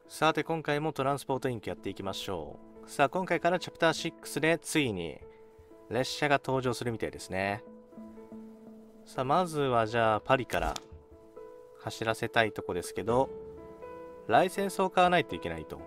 さて今回もトランスポートインクやっていきましょう。さあ今回からチャプター6でついに列車が登場するみたいですね。さあまずはじゃあパリから走らせたいとこですけど、ライセンスを買わないといけないと。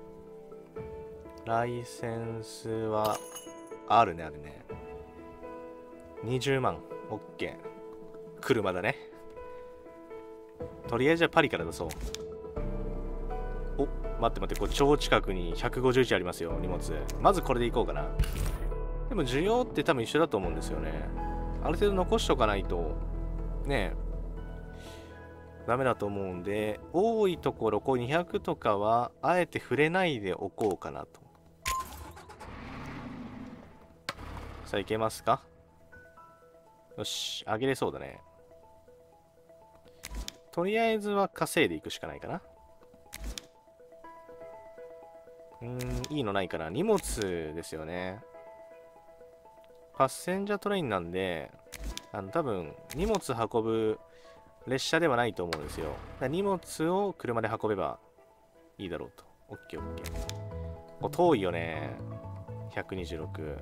ライセンスはあるね。20万 OK。 車だね。とりあえずじゃあパリから出そう。お、待って、これ超近くに151ありますよ、荷物。まずこれでいこうかな。でも需要って多分一緒だと思うんですよね。ある程度残しとかないとねダメだと思うんで、多いところこう200とかはあえて触れないでおこうかなと。さあいけますか。よし、あげれそうだね。とりあえずは稼いでいくしかないかな。いいのないかな。荷物ですよね。パッセンジャートレインなんで、多分荷物運ぶ列車ではないと思うんですよ。だから荷物を車で運べばいいだろうと。オッケー。遠いよね。126。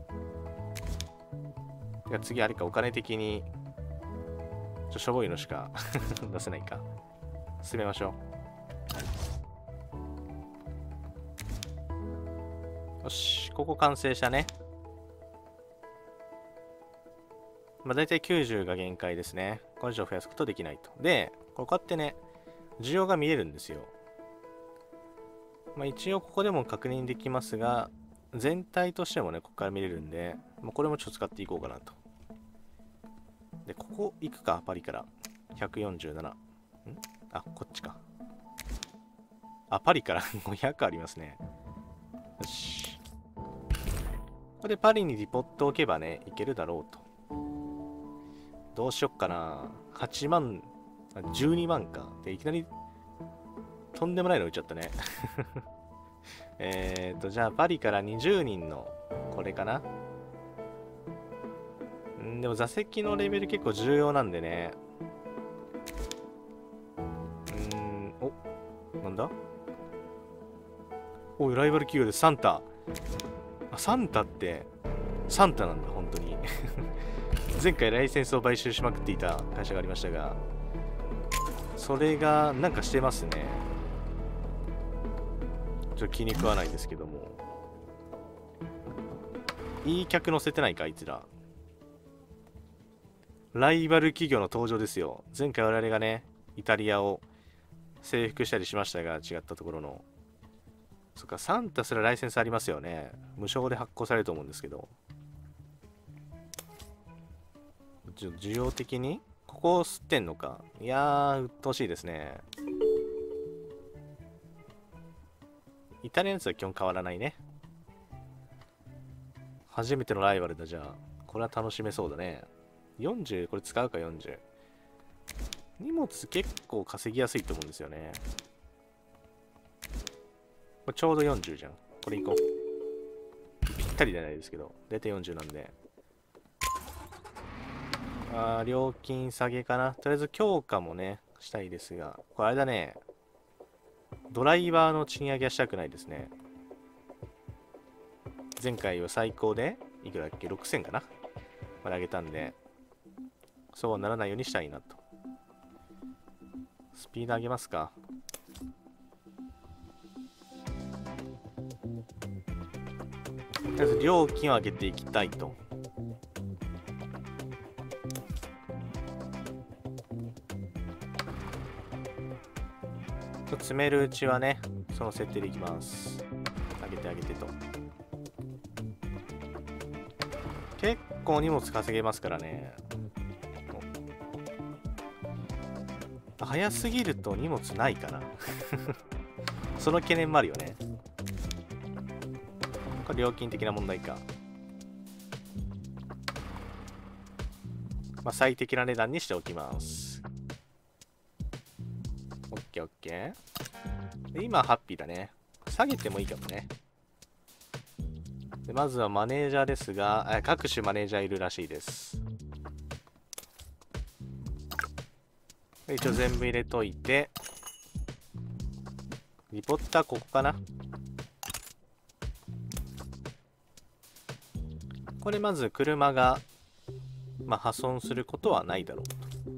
いや次あれか、お金的にしょぼいのしか出せないか。進めましょう。よし、ここ完成したね。大体90が限界ですね。これ以上増やすことできないと。で、こうやってね、需要が見えるんですよ。一応ここでも確認できますが、全体としてもね、ここから見れるんで、これもちょっと使っていこうかなと。で、ここ行くか、パリから。147。あ、こっちか。あ、パリから500ありますね。よし。ここでパリにディポット置けばね、いけるだろうと。どうしよっかな。8万、12万か。で、いきなり、とんでもないの打っちゃったね。じゃあ、パリから20人の、これかな。でも座席のレベル結構重要なんでね。お、なんだおい、ライバル企業でサンタ。サンタって、サンタなんだ、本当に。前回ライセンスを買収しまくっていた会社がありましたが、それがなんかしてますね。ちょっと気に食わないですけども。いい客乗せてないか、あいつら。ライバル企業の登場ですよ。前回我々がね、イタリアを征服したりしましたが、違ったところの。そっか、サンタすらライセンスありますよね。無償で発行されると思うんですけど。需要的にここを吸ってんのか。いやー、鬱陶しいですね。イタリアのやつは基本変わらないね。初めてのライバルだ、じゃあ。これは楽しめそうだね。40、これ使うか、40。荷物結構稼ぎやすいと思うんですよね。これちょうど40じゃん。これいこう。ぴったりじゃないですけど。大体40なんで。料金下げかな。とりあえず強化もね、したいですが。これあれだね。ドライバーの賃上げはしたくないですね。前回は最高で、いくらだっけ ?6000 かなまで上げたんで、そうはならないようにしたいなと。スピード上げますか。とりあえず料金を上げていきたいと。詰めるうちはね、その設定でいきます。上げてと。結構荷物稼げますからね。早すぎると荷物ないかな。その懸念もあるよね。これ料金的な問題か。最適な値段にしておきます。オッケー。で今ハッピーだね。下げてもいいかもね。でまずはマネージャーですが、各種マネージャーいるらしいです。一応全部入れといて、 リポッターここかな。これまず車が、破損することはないだろうと。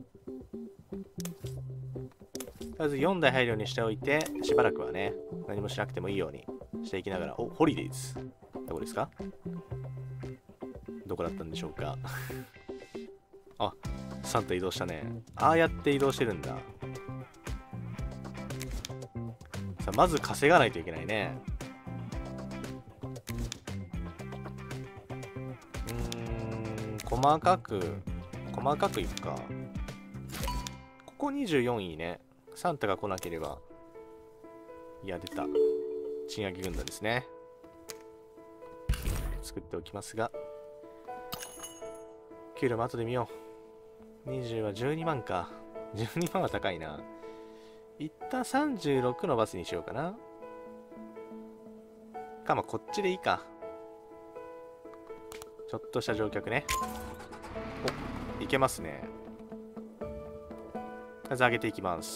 とりあえず4台入るようにしておいて、しばらくはね、何もしなくてもいいようにしていきながら、お、ホリデイズ。どこですか？どこだったんでしょうか。あ、サンタ移動したね。ああやって移動してるんだ。さあ、まず稼がないといけないね。細かくいくか。ここ24いいね。サンタが来なければ。いや、出た。賃上げ軍団ですね。作っておきますが。給料も後で見よう。20は12万か。12万は高いな。一旦36のバスにしようかな。か、こっちでいいか。ちょっとした乗客ね。お、いけますね。まず上げていきます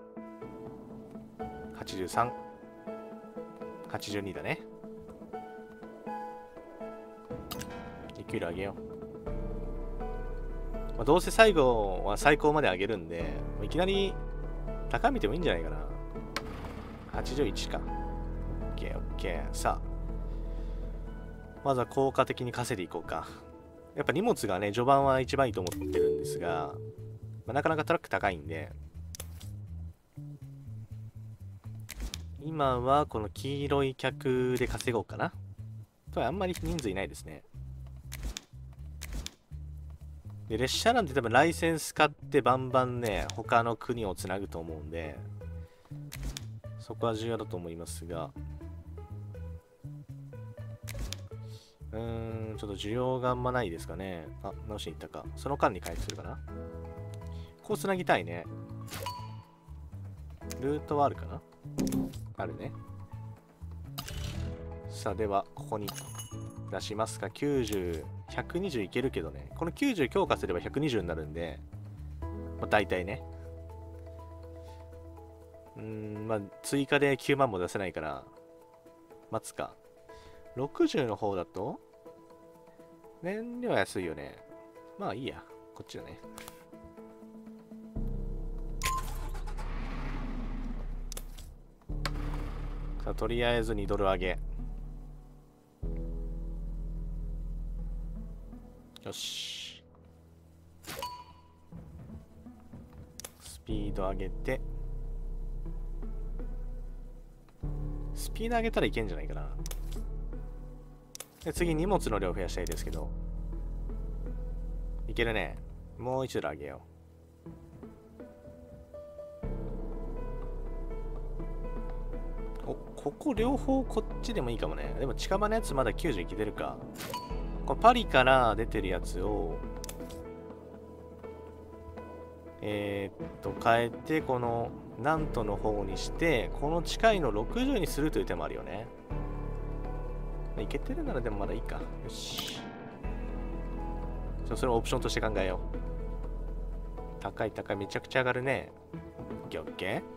。83、82だね。給料上げよう。どうせ最後は最高まで上げるんで、いきなり高めてもいいんじゃないかな。81か。OK、OK。さあ。まずは効果的に稼いでいこうか。やっぱ荷物がね、序盤は一番いいと思ってるんですが、なかなかトラック高いんで、今はこの黄色い客で稼ごうかな。とはあんまり人数いないですね。で、列車なんて多分ライセンス買ってバンバンね、他の国をつなぐと思うんで、そこは重要だと思いますが、ちょっと需要があんまないですかね。あ、直しに行ったか。その間に回復するかな。こうつなぎたいね。ルートはあるかな？あるね。さあ、では、ここに出しますか。90、120いけるけどね。この90強化すれば120になるんで、大体ね。追加で9万も出せないから、待つか。60の方だと燃料安いよね。まあいいや。こっちだね。さあ、とりあえず2ドル上げ。よし。スピード上げて。スピード上げたらいけんじゃないかな。で、次、荷物の量増やしたいですけど。いけるね。もう一度上げよう。お、ここ両方こっちでもいいかもね。でも近場のやつまだ90いけてるか。このパリから出てるやつを、変えて、このナントの方にして、この近いの60にするという手もあるよね。いけてるならでもまだいいか。よし。それをオプションとして考えよう。高い高い、めちゃくちゃ上がるね。オッケーオッケー。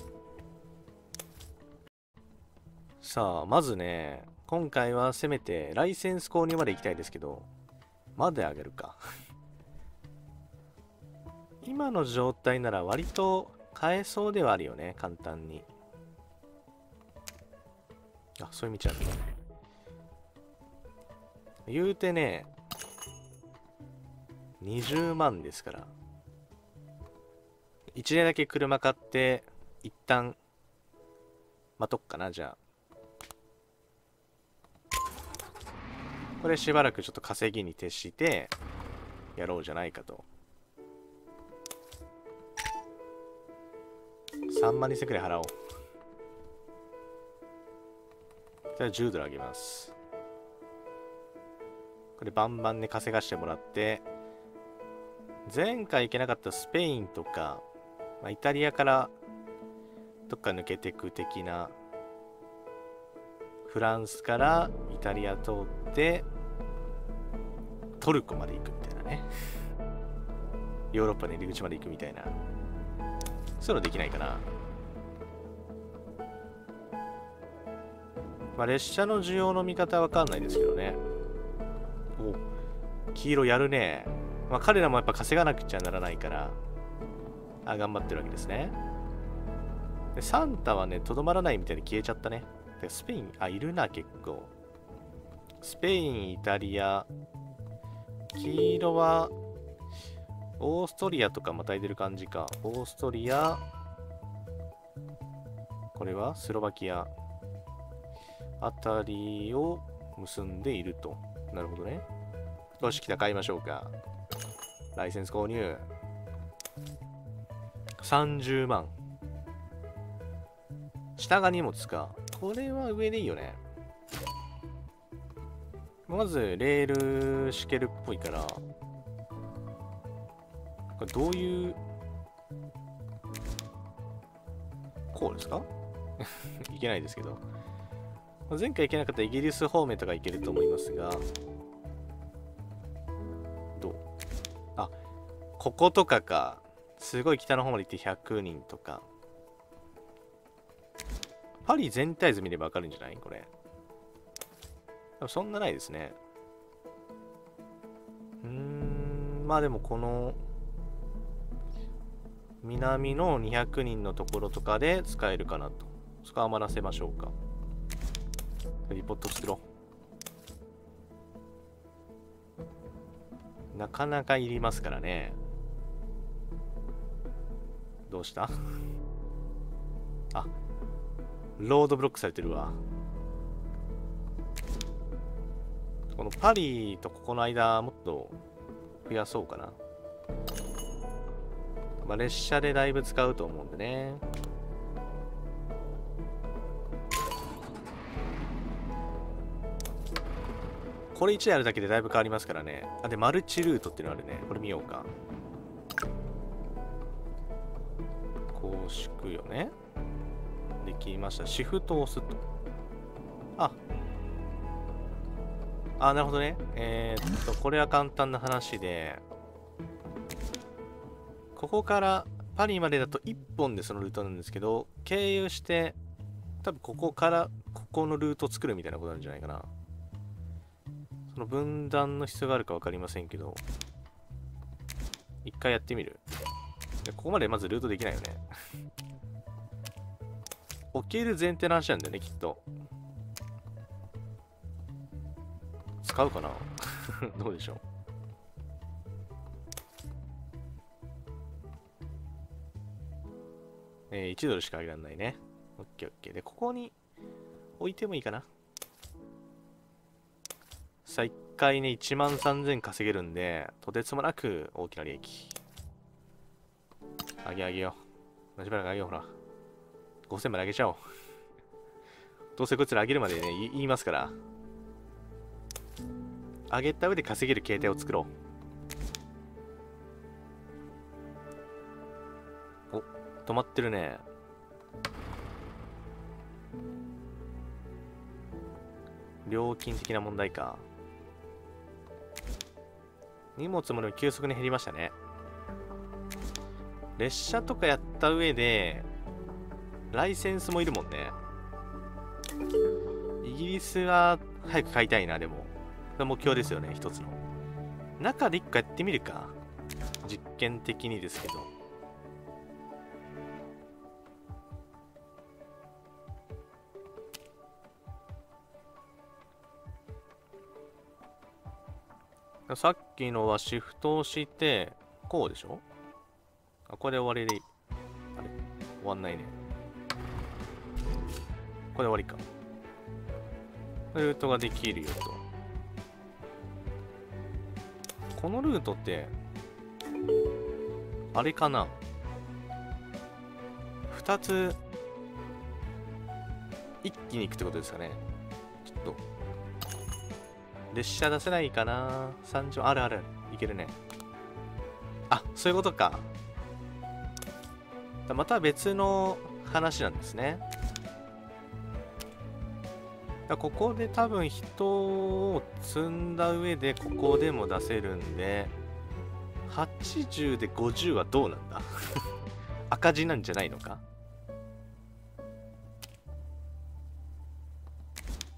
さあ、まずね、今回はせめてライセンス購入まで行きたいですけど、まで上げるか。今の状態なら割と買えそうではあるよね、簡単に。あ、そういう道あるね。言うてね、20万ですから。1年だけ車買って、一旦、待とっかな、じゃあ。これしばらくちょっと稼ぎに徹して、やろうじゃないかと。3万2000くらい払おう。じゃあ10ドルあげます。これバンバンね稼がしてもらって、前回行けなかったスペインとか、イタリアからどっか抜けていく的な、フランスからイタリア通ってトルコまで行くみたいなね。ヨーロッパの入り口まで行くみたいな。そういうのできないかな。 まあ、列車の需要の見方はわかんないですけどね。お、黄色やるね。まあ、彼らもやっぱ稼がなくちゃならないから、頑張ってるわけですね。で、サンタはね、とどまらないみたいに消えちゃったね。で、スペイン、いるな、結構。スペイン、イタリア、黄色は、オーストリアとかまたいでる感じか。オーストリア、これはスロバキアあたりを結んでいると。なるほどね。よし、来た、買いましょうか。ライセンス購入。30万。下が荷物か。これは上でいいよね。まず、レール敷けるっぽいから、これどういう、こうですかいけないですけど。前回行けなかったイギリス方面とか行けると思いますが、どう？こことかか。すごい北の方まで行って100人とか。パリ全体図見ればわかるんじゃないこれ。でもそんなないですね。まあでもこの、南の200人のところとかで使えるかなと。使わせましょうか。リポート作ろう。なかなかいりますからね。どうしたロードブロックされてるわ。このパリとここの間もっと増やそうかな。まあ、列車でだいぶ使うと思うんでね。これ1台あるだけでだいぶ変わりますからね。で、マルチルートっていうのあるね。これ見ようか。こう敷くよね。できました。シフトを押すと。なるほどね。これは簡単な話で、ここからパリまでだと1本でそのルートなんですけど、経由して、多分ここからここのルートを作るみたいなことなんじゃないかな。その分断の必要があるか分かりませんけど、一回やってみる。ここまでまずルートできないよね。置ける前提の話なんだよね、きっと。使うかなどうでしょう。1ドルしか上げられないね。オッケーオッケー。で、ここに置いてもいいかな。さあ、1回ね、13000稼げるんで、とてつもなく大きな利益。上げよう。しばらく上げよう、ほら。5000まで上げちゃおう。どうせこいつら上げるまでね、言いますから。上げた上で稼げる形態を作ろう。お、止まってるね。料金的な問題か。荷物も急速に減りましたね。列車とかやった上で、ライセンスもいるもんね。イギリスは早く買いたいな、でも。目標ですよね、一つの。中で一個やってみるか。実験的にですけど。さっきのはシフトをして、こうでしょ？これで終わりでいい。あれ？終わんないね。これで終わりか。ルートができるよと。このルートって、あれかな？ 2 つ、一気に行くってことですかね。ちょっと。列車出せないかな？ 30、あるある。いけるね。そういうことか。また別の話なんですね。ここで多分人を積んだ上でここでも出せるんで、80で50はどうなんだ赤字なんじゃないのか。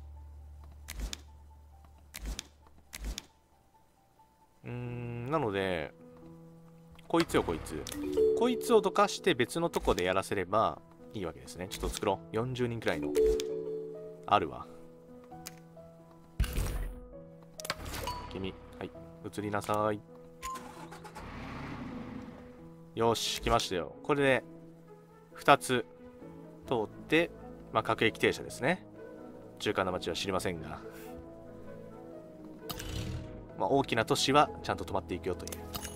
なので、こいつをどかして別のとこでやらせればいいわけですね。ちょっと作ろう。40人くらいの。あるわ。君、はい、移りなさい。よし、来ましたよ。これで、2つ通って、まあ、各駅停車ですね。中間の町は知りませんが。まあ、大きな都市はちゃんと止まっていくよという。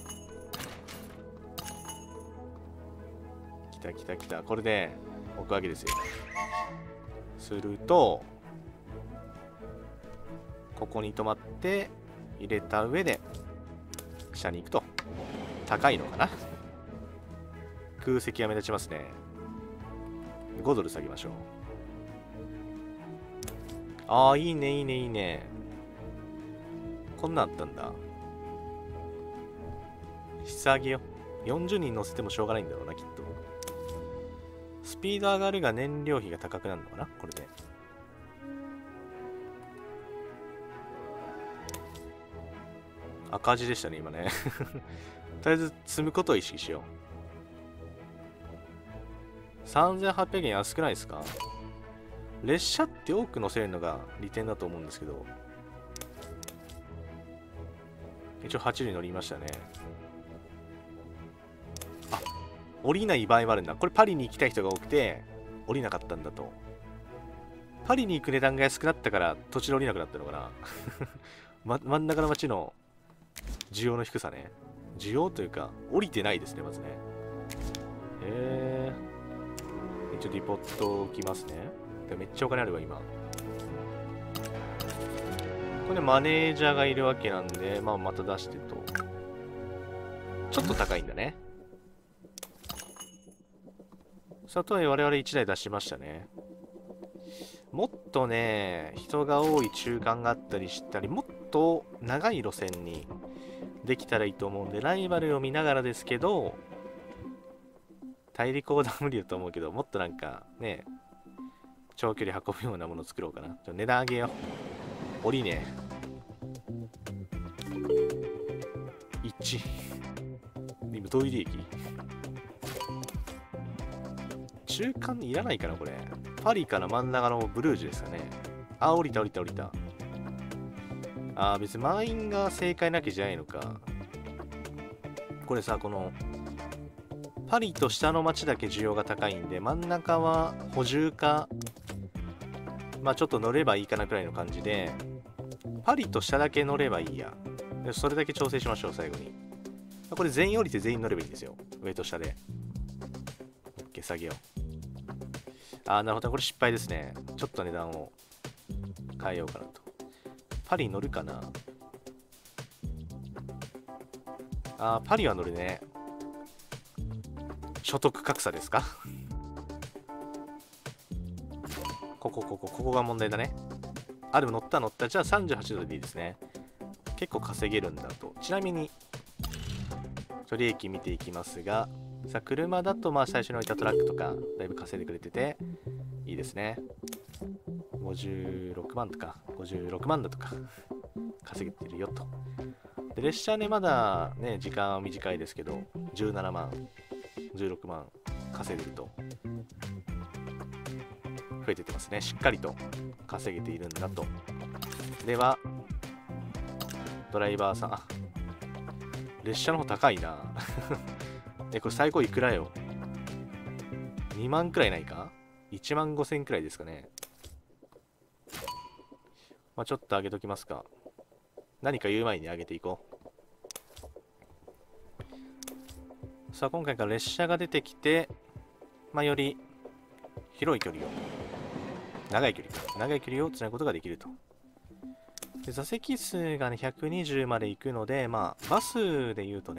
来た。これで置くわけですよ。すると、ここに止まって入れた上で下に行くと。高いのかな。空席は目立ちますね。5ドル下げましょう。ああ、いいね。こんなんあったんだ。質上げよ。40人乗せてもしょうがないんだろうな、きっと。スピード上がるが燃料費が高くなるのかな、これで。赤字でしたね、今ね。とりあえず積むことを意識しよう。3800円安くないですか？列車って多く乗せるのが利点だと思うんですけど。一応8時乗りましたね。あ、降りない場合もあるんだ。これパリに行きたい人が多くて、降りなかったんだと。パリに行く値段が安くなったから途中で降りなくなったのかな。真ん中の街の需要の低さね。需要というか、降りてないですね、まずね。一応リポート置きますね。めっちゃお金あるわ、今。これマネージャーがいるわけなんで、まあ、また出してと。ちょっと高いんだね。さあ、とはいえ我々1台出しましたね。もっとね、人が多い中間があったりしたり、もっと長い路線にできたらいいと思うんで、ライバルを見ながらですけど、大陸横断無理だと思うけど、もっとなんかね、長距離運ぶようなものを作ろうかな。値段上げよう。降りね。1。今どういう利益？中間いらないかな、これ。パリから真ん中のブルージュですかね。あ、降りた。あ、別に満員が正解なわけじゃないのか。これさ、この、パリと下の町だけ需要が高いんで、真ん中は補充か、まあちょっと乗ればいいかなくらいの感じで、パリと下だけ乗ればいいや。でそれだけ調整しましょう、最後に。これ全員降りて全員乗ればいいんですよ。上と下で。OK、下げよう。あー、なるほど。これ失敗ですね。ちょっと値段を変えようかなと。パリ乗るかな。あー、パリは乗るね。所得格差ですか？ここが問題だね。あ、でも乗った。じゃあ38ドルでいいですね。結構稼げるんだと。ちなみに、利益見ていきますが、さあ、車だとまあ最初に置いたトラックとか、だいぶ稼いでくれてて、いいですね。56万とか、56万だとか、稼げてるよと。で、列車ね、まだね、時間は短いですけど、17万、16万稼いでると。増えてってますね。しっかりと稼げているんだと。では、ドライバーさん、あ、列車の方高いな。これ最高いくらよ。2万くらいないか ?1 万5千くらいですかね。まあちょっと上げときますか。何か言う前に上げていこう。さあ、今回から列車が出てきて、まあより広い距離を、長い距離をつなぐことができると。で、座席数がね、120まで行くので、まあ、バスで言うと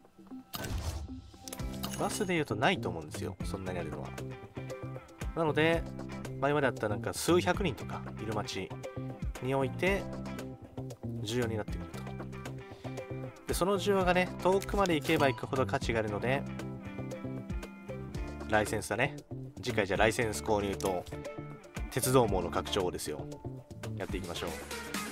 ないと思うんですよ。そんなにあるのは。なので、前まであったなんか数百人とかいる街において、重要になってくると。で、その需要がね、遠くまで行けば行くほど価値があるので、ライセンスだね。次回じゃあライセンス購入と、鉄道網の拡張をですよ。やっていきましょう。